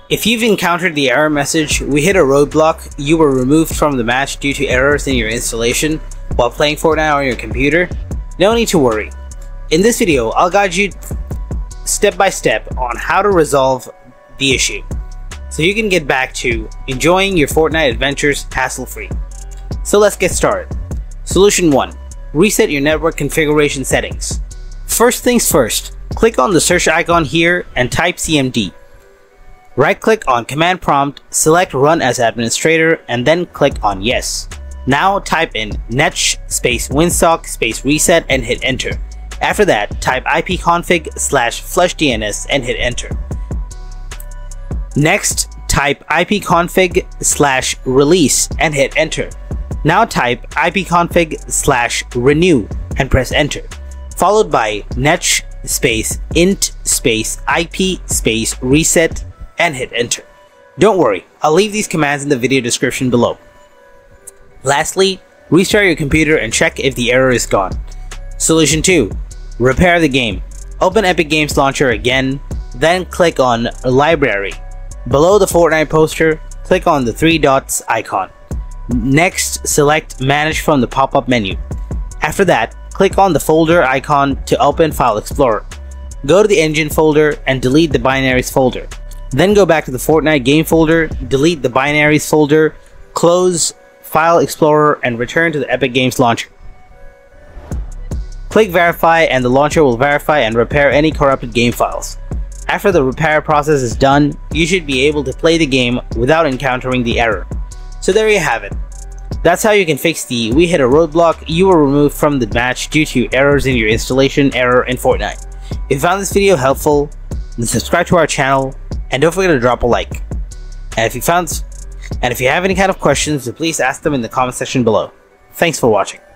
If you've encountered the error message, "We hit a roadblock, you were removed from the match due to errors in your installation" while playing Fortnite on your computer, no need to worry. In this video, I'll guide you step by step on how to resolve the issue, so you can get back to enjoying your Fortnite adventures hassle-free. So let's get started. Solution 1. Reset your network configuration settings. First things first, click on the search icon here and type CMD. Right-click on command prompt, select Run as Administrator, and then click on Yes. Now type in netsh space winsock space reset and hit enter. After that, type ipconfig/flushdns and hit enter. Next, type ipconfig/release and hit enter. Now type ipconfig/renew and press enter, followed by netsh space int space ip space reset and hit enter. Don't worry, I'll leave these commands in the video description below. Lastly, restart your computer and check if the error is gone. Solution 2. Repair the game. Open Epic Games Launcher again, then click on Library. Below the Fortnite poster, click on the 3 dots icon. Next, select Manage from the pop-up menu. After that, click on the folder icon to open File Explorer. Go to the Engine folder and delete the Binaries folder. Then go back to the Fortnite game folder, delete the Binaries folder, close File Explorer, and return to the Epic Games Launcher. Click Verify and the launcher will verify and repair any corrupted game files. After the repair process is done, you should be able to play the game without encountering the error. So there you have it. That's how you can fix the "We hit a roadblock, you were removed from the match due to errors in your installation" error in Fortnite. If you found this video helpful, then subscribe to our channel and don't forget to drop a like. And if you have any kind of questions, then please ask them in the comment section below. Thanks for watching.